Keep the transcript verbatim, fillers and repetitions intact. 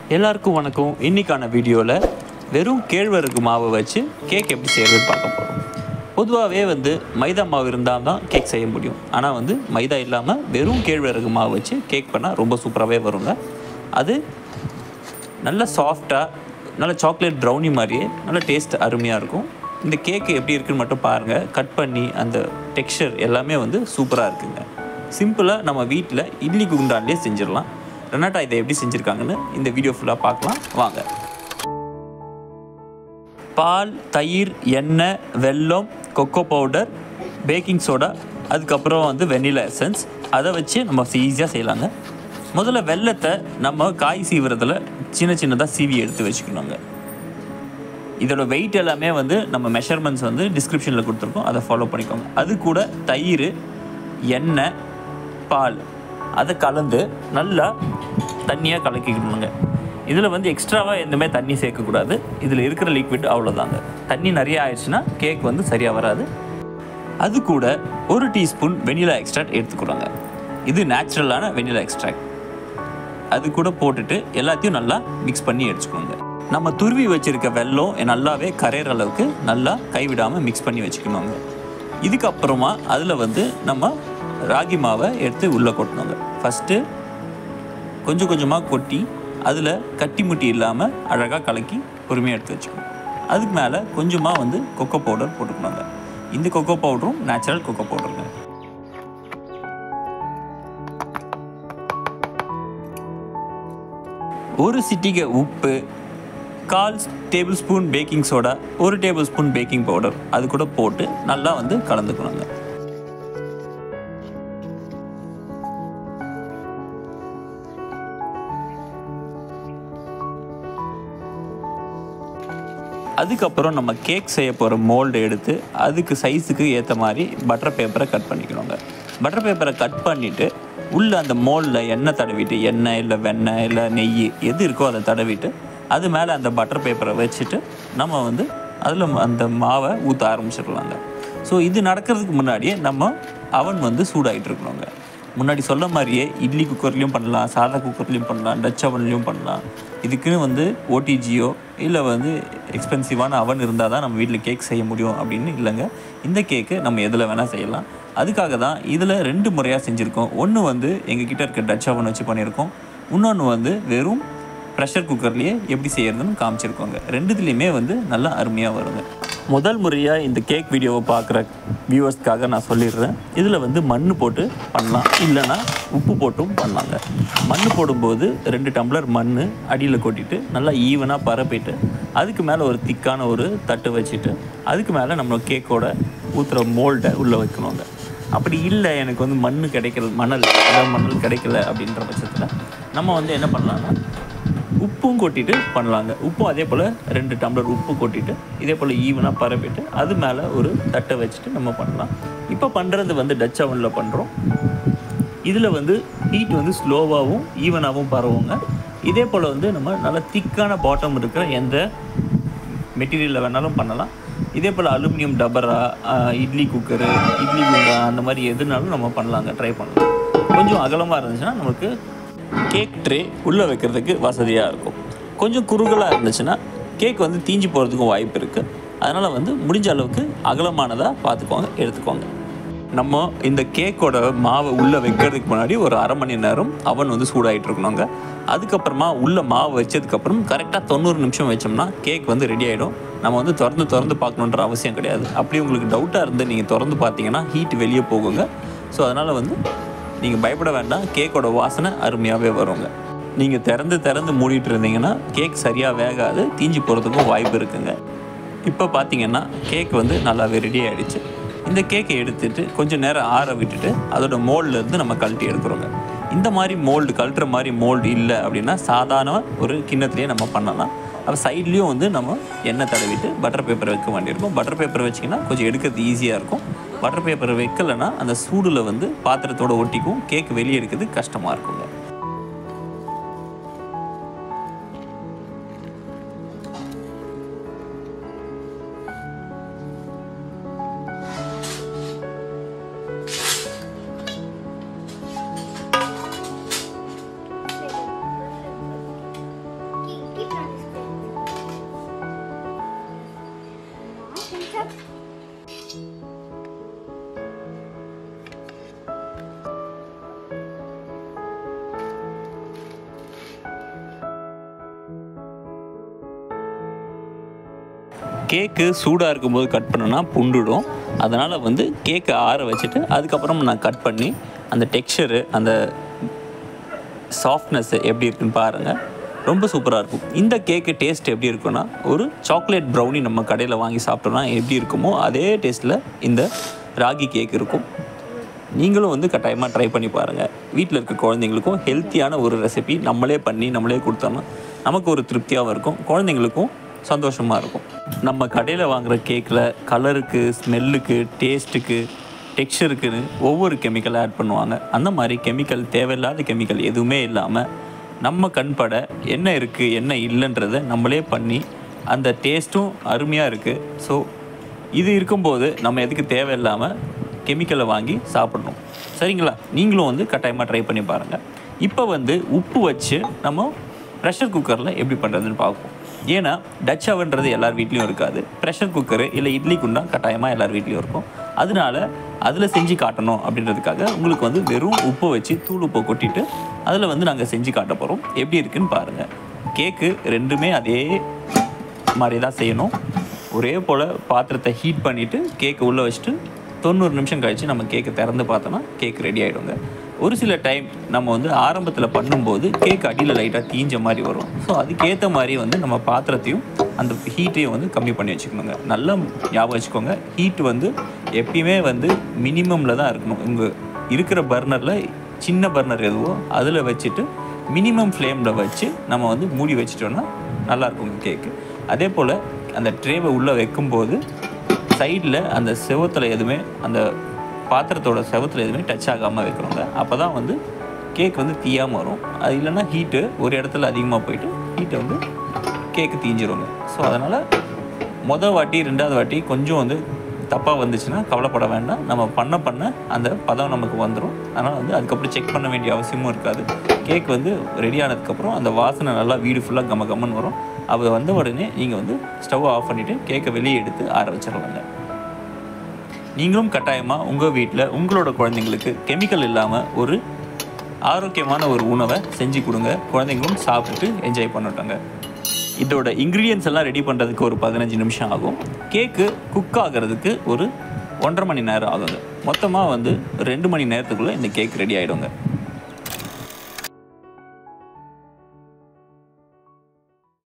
எல்லாருக்கும் வணக்கம். இன்னைக்கான வீடியோவில் வெறும் கேழ்வரகு மாவை வச்சு கேக் எப்படி செய்கிறதுன்னு பார்க்க போகிறோம். பொதுவாகவே வந்து மைதா மாவு இருந்தால் தான் கேக் செய்ய முடியும். ஆனால் வந்து மைதா இல்லாமல் வெறும் கேழ்வரகு மாவு வச்சு கேக் பண்ணால் ரொம்ப சூப்பராகவே வருங்க. அது நல்ல சாஃப்டாக நல்ல சாக்லேட் ப்ரௌனி மாதிரியே நல்ல டேஸ்ட் அருமையாக இருக்கும். இந்த கேக்கு எப்படி இருக்குன்னு மட்டும் பாருங்கள். கட் பண்ணி அந்த டெக்ஸ்சர் எல்லாமே வந்து சூப்பராக இருக்குங்க. சிம்பிளாக நம்ம வீட்டில் இட்லி குண்டான்லேயே செஞ்சிடலாம். ரெனாட்டா இதை எப்படி செஞ்சுருக்காங்கன்னு இந்த வீடியோ ஃபுல்லாக பார்க்கலாம் வாங்க. பால், தயிர், எண்ணெய், வெல்லம், கொக்கோ பவுடர், பேக்கிங் சோடா, அதுக்கப்புறம் வந்து வெனிலா எசன்ஸ், அதை வச்சு நம்ம ஈஸியாக செய்யலாங்க. முதல்ல வெல்லத்தை நம்ம காய் சீவுறதில் சின்ன சின்னதாக சீவி எடுத்து வச்சுக்கணுங்க. இதோட வெயிட் எல்லாமே வந்து நம்ம மெஷர்மெண்ட்ஸ் வந்து டிஸ்கிரிப்ஷனில் கொடுத்துருக்கோம், அதை ஃபாலோ பண்ணிக்கோங்க. அது கூட தயிர், எண்ணெய், பால் அதை கலந்து நல்லா தண்ணியாக கலக்கிக்கணுங்க. இதில் வந்து எக்ஸ்ட்ராவாக எந்தமாதிரி தண்ணி சேர்க்கக்கூடாது. இதில் இருக்கிற லிக்விட் அவ்வளோதாங்க. தண்ணி நிறைய ஆயிடுச்சுன்னா கேக் வந்து சரியாக வராது. அது கூட ஒரு டீஸ்பூன் வெனிலா எக்ஸ்ட்ராக்ட் எடுத்துக்கிறாங்க. இது நேச்சுரலான வெனிலா எக்ஸ்ட்ராக்ட். அது கூட போட்டுட்டு எல்லாத்தையும் நல்லா மிக்ஸ் பண்ணி எடுத்துக்கோங்க. நம்ம துருவி வச்சுருக்க வெல்லம் நல்லாவே கரையிற அளவுக்கு நல்லா கைவிடாமல் மிக்ஸ் பண்ணி வச்சுக்கணுங்க. இதுக்கப்புறமா அதில் வந்து நம்ம ராகி மாவை எடுத்து உள்ளே கொட்டணுங்க. ஃபஸ்ட்டு கொஞ்சம் கொஞ்சமாக கொட்டி அதில் கட்டி முட்டி இல்லாமல் அழகாக கலக்கி பொறுமையாக எடுத்து வச்சுக்கணும். அதுக்கு மேலே கொஞ்சமாக வந்து கொக்கோ பவுடர் போட்டுக்கணுங்க. இந்த கொக்கோ பவுடரும் நேச்சுரல் கொக்கோ பவுடருங்க. ஒரு சிட்டிகை உப்பு, கால் டேபிள் ஸ்பூன் பேக்கிங் சோடா, ஒரு டேபிள் ஸ்பூன் பேக்கிங் பவுடர் அது கூட போட்டு நல்லா வந்து கலந்துக்கணுங்க. அதுக்கப்புறம் நம்ம கேக் செய்ய போகிற மோல்டு எடுத்து அதுக்கு சைஸுக்கு ஏற்ற மாதிரி பட்டர் பேப்பரை கட் பண்ணிக்கணுங்க. பட்டர் பேப்பரை கட் பண்ணிவிட்டு உள்ளே அந்த மோல்டில் எண்ணெய் தடவிட்டு, எண்ணெய் இல்லை வெண்ணெய் இல்லை நெய் எது இருக்கோ அதை தடவிட்டு அது மேலே அந்த பட்டர் பேப்பரை வச்சுட்டு நம்ம வந்து அதில் அந்த மாவை ஊற்ற ஆரம்பிச்சிடலாங்க. ஸோ இது நடக்கிறதுக்கு முன்னாடியே நம்ம அவன் வந்து சூடாகிட்டு இருக்கணுங்க. முன்னாடி சொல்ல மாதிரியே இட்லி குக்கர்லேயும் பண்ணலாம், சாதா குக்கர்லேயும் பண்ணலாம், டச் அவன்லேயும் பண்ணலாம். இதுக்குன்னு வந்து ஓடிஜியோ இல்லை வந்து எக்ஸ்பென்சிவான அவன் இருந்தால் தான் நம்ம வீட்டில் கேக் செய்ய முடியும் அப்படின்னு இல்லைங்க. இந்த கேக்கு நம்ம எதில் வேணால் செய்யலாம். அதுக்காக தான் இதில் ரெண்டு முறையாக செஞ்சுருக்கோம். ஒன்று வந்து எங்ககிட்ட இருக்க டச் அவன் வச்சு பண்ணியிருக்கோம். இன்னொன்று வந்து வெறும் ப்ரெஷர் குக்கர்லேயே எப்படி செய்கிறதுன்னு காமிச்சிருக்கோங்க. ரெண்டுத்துலேயுமே வந்து நல்லா அருமையாக வருங்க. முதல் முறையாக இந்த கேக் வீடியோவை பார்க்குற வியூவர்ஸ்க்காக நான் சொல்லிடுறேன். இதில் வந்து மண் போட்டு பண்ணலாம், இல்லைனா உப்பு போட்டும் பண்ணலாங்க. மண் போடும்போது ரெண்டு டம்ளர் மண் அடியில் கொட்டிட்டு நல்லா ஈவனாக பரப்பிட்டு அதுக்கு மேலே ஒரு திக்கான ஒரு தட்டு வச்சுட்டு அதுக்கு மேலே நம்ம கேக்கோட ஊற்றுற மோல்டை உள்ளே வைக்கணுங்க. அப்படி இல்லை எனக்கு வந்து மண் கிடைக்கல, மணல் அதாவது மணல் கிடைக்கல அப்படின்ற பட்சத்தில் நம்ம வந்து என்ன பண்ணலாம்னா உப்பும் கொட்டிட்டு பண்ணலாங்க. உப்பும் அதே போல் ரெண்டு டம்ளர் உப்பு கொட்டிட்டு இதே போல் ஈவனாக பரப்பிட்டு அது மேலே ஒரு தட்டை வச்சுட்டு நம்ம பண்ணலாம். இப்போ பண்ணுறது வந்து டச் அவனில் பண்ணுறோம். இதில் வந்து ஹீட் வந்து ஸ்லோவாகவும் ஈவனாகவும் பரவுங்க. இதே போல் வந்து நம்ம நல்லா திக்கான பாட்டம் இருக்கிற எந்த மெட்டீரியலில் வேணாலும் பண்ணலாம். இதே போல் அலுமினியம் டபரா, இட்லி குக்கரு, இட்லி குண்டா அந்த மாதிரி எதுனாலும் நம்ம பண்ணலாங்க, ட்ரை பண்ணலாம். கொஞ்சம் அகலமாக இருந்துச்சுன்னா நமக்கு கேக் ட்ரே உள்ளே வைக்கிறதுக்கு வசதியாக இருக்கும். கொஞ்சம் குறுகலாக இருந்துச்சுன்னா கேக் வந்து தீஞ்சு போகிறதுக்கும் வாய்ப்பு இருக்குது. அதனால் வந்து முடிஞ்ச அளவுக்கு அகலமானதாக பார்த்துக்கோங்க, எடுத்துக்கோங்க. நம்ம இந்த கேக்கோட மாவை உள்ளே வைக்கிறதுக்கு முன்னாடி ஒரு அரை மணி நேரம் அவன் வந்து சூடாகிட்டு இருக்கணுங்க. அதுக்கப்புறமா உள்ளே மாவு வச்சதுக்கப்புறம் கரெக்டாக தொண்ணூறு நிமிஷம் வச்சோம்னா கேக் வந்து ரெடி ஆகிடும். நம்ம வந்து திறந்து திறந்து பார்க்கணுன்ற அவசியம் கிடையாது. அப்படி உங்களுக்கு டவுட்டாக இருந்து நீங்கள் திறந்து பார்த்தீங்கன்னா ஹீட் வெளியே போகுங்க. ஸோ அதனால் வந்து நீங்கள் பயப்பட வேண்டாம், கேக்கோட வாசனை அருமையாகவே வருங்க. நீங்கள் திறந்து திறந்து மூடிட்டு இருந்தீங்கன்னா கேக் சரியாக வேகாது, தீஞ்சு போகிறதுக்கும் வாய்ப்பு இருக்குங்க. இப்போ பார்த்தீங்கன்னா கேக் வந்து நல்லாவே ரெடி ஆகிடுச்சு. இந்த கேக்கை எடுத்துகிட்டு கொஞ்சம் நேரம் ஆற விட்டுட்டு அதோட மோல்ட்லேருந்து நம்ம கழட்டி எடுக்கிறோங்க. இந்த மாதிரி மோல்டு கழட்டுற மாதிரி மோல்டு இல்லை அப்படின்னா சாதாரண ஒரு கிண்ணத்துலேயே நம்ம பண்ணலாம். அப்போ சைட்லேயும் வந்து நம்ம எண்ணெய் தடவிட்டு பட்டர் பேப்பர் வைக்க வேண்டியிருக்கும். பட்டர் பேப்பர் வச்சிங்கன்னா கொஞ்சம் எடுக்கிறது ஈஸியாக இருக்கும். பட்டர் பேப்பர் வைக்கலைன்னா அந்த சூடில் வந்து பாத்திரத்தோடு ஒட்டிக்கும், கேக் வெளியே எடுக்கிறது கஷ்டமாக இருக்குங்க. கேக்கு சூடாக இருக்கும்போது கட் பண்ணோன்னா புண்டுடும். அதனால் வந்து கேக்கை ஆற வச்சுட்டு அதுக்கப்புறம் நான் கட் பண்ணி அந்த டெக்ஸ்சரு அந்த சாஃப்ட்னஸ்ஸு எப்படி இருக்குன்னு பாருங்கள். ரொம்ப சூப்பராக இருக்கும். இந்த கேக்கு டேஸ்ட் எப்படி இருக்குன்னா, ஒரு சாக்லேட் ப்ரௌனி நம்ம கடையில் வாங்கி சாப்பிட்டோன்னா எப்படி இருக்குமோ அதே டேஸ்ட்டில் இந்த ராகி கேக் இருக்கும். நீங்களும் வந்து கட்டாயமாக ட்ரை பண்ணி பாருங்கள். வீட்டில் இருக்க குழந்தைங்களுக்கும் ஹெல்த்தியான ஒரு ரெசிபி நம்மளே பண்ணி நம்மளே கொடுத்தோம்னா நமக்கு ஒரு திருப்தியாகவும் இருக்கும், குழந்தைங்களுக்கும் சந்தோஷமாக இருக்கும். நம்ம கடையில் வாங்குகிற கேக்கில் கலருக்கு, ஸ்மெல்லுக்கு, டேஸ்ட்டுக்கு, டெக்ஸ்சருக்குன்னு ஒவ்வொரு கெமிக்கல் ஆட் பண்ணுவாங்க. அந்த மாதிரி கெமிக்கல், தேவையில்லாத கெமிக்கல் எதுவுமே இல்லாமல் நம்ம கண்பட என்ன இருக்குது என்ன இல்லைன்றதை நம்மளே பண்ணி அந்த டேஸ்ட்டும் அருமையாக இருக்குது. ஸோ இது இருக்கும்போது நம்ம எதுக்கு தேவையில்லாமல் கெமிக்கலை வாங்கி சாப்பிட்ணும். சரிங்களா? நீங்களும் வந்து கட்டாயமாக ட்ரை பண்ணி பாருங்கள். இப்போ வந்து உப்பு வச்சு நம்ம ப்ரெஷர் குக்கரில் எப்படி பண்ணுறதுன்னு பார்ப்போம். ஏன்னா டச் அவன்றது எல்லார் வீட்லேயும் இருக்காது. ப்ரெஷர் குக்கரு இல்லை இட்லி குண்டா கட்டாயமாக எல்லார் வீட்லேயும் இருக்கும். அதனால அதில் செஞ்சு காட்டணும் அப்படின்றதுக்காக உங்களுக்கு வந்து வெறும் உப்பை வச்சு தூள் உப்பை கொட்டிட்டு அதில் வந்து நாங்கள் செஞ்சு காட்ட போகிறோம். எப்படி இருக்குன்னு பாருங்கள். கேக்கு ரெண்டுமே அதே மாதிரி தான் செய்யணும். ஒரே போல் பாத்திரத்தை ஹீட் பண்ணிவிட்டு கேக்கை உள்ளே வச்சுட்டு தொண்ணூறு நிமிஷம் கழித்து நம்ம கேக்கை திறந்து பார்த்தோன்னா கேக் ரெடி ஆகிடுங்க. ஒரு சில டைம் நம்ம வந்து ஆரம்பத்தில் பண்ணும்போது கேக் அடியில் லைட்டாக தீஞ்ச மாதிரி வரும். ஸோ அதுக்கேற்ற மாதிரி வந்து நம்ம பாத்திரத்தையும் அந்த ஹீட்டையும் வந்து கம்மி பண்ணி வச்சுக்கணுங்க. நல்லா ஞாபகம் வச்சுக்கோங்க, ஹீட் வந்து எப்பயுமே வந்து மினிமமில் தான் இருக்கணும். உங்கள் இருக்கிற பர்னரில் சின்ன பர்னர் எதுவோ அதில் வச்சுட்டு மினிமம் ஃப்ளேமில் வச்சு நம்ம வந்து மூடி வச்சிட்டோன்னா நல்லாயிருக்குங்க கேக்கு. அதே போல் அந்த ட்ரேவை உள்ளே வைக்கும்போது சைடில் அந்த செவத்தில் எதுவுமே அந்த பாத்திரத்தோட செவத்தில் எதுவுமே டச் ஆகாமல் வைக்கிறோங்க. அப்போ தான் வந்து கேக் வந்து தீயாமல் வரும். அது இல்லைன்னா ஹீட்டு ஒரு இடத்துல அதிகமாக போயிட்டு ஹீட்டை வந்து கேக்கு தீஞ்சிருங்க. ஸோ அதனால் மொதல் வாட்டி ரெண்டாவது வாட்டி கொஞ்சம் வந்து தப்பாக வந்துச்சுன்னா கவலைப்பட வேண்டாம். நம்ம பண்ண பண்ண அந்த பதம் நமக்கு வந்துடும். அதனால் வந்து அதுக்கப்புறம் செக் பண்ண வேண்டிய அவசியமும் இருக்காது. கேக் வந்து ரெடி ஆனதுக்கப்புறம் அந்த வாசனை நல்லா வீடு ஃபுல்லாக கம கம்மன்னு வரும். அது வந்த உடனே நீங்கள் வந்து ஸ்டவ்வை ஆஃப் பண்ணிவிட்டு கேக்கை வெளியே எடுத்து ஆற வச்சிடலாங்க. நீங்களும் கட்டாயமாக உங்கள் வீட்டில் உங்களோட குழந்தைங்களுக்கு கெமிக்கல் இல்லாமல் ஒரு ஆரோக்கியமான ஒரு உணவை செஞ்சு கொடுங்க. குழந்தைங்களும் சாப்பிட்டுட்டு என்ஜாய் பண்ணட்டாங்க. இதோட இன்க்ரீடியன்ஸ் எல்லாம் ரெடி பண்ணுறதுக்கு ஒரு பதினஞ்சு நிமிஷம் ஆகும். கேக்கு குக் ஆகிறதுக்கு ஒரு ஒன்றரை மணி நேரம் ஆகுங்க. மொத்தமாக வந்து ரெண்டு மணி நேரத்துக்குள்ளே இந்த கேக் ரெடி ஆகிடுங்க.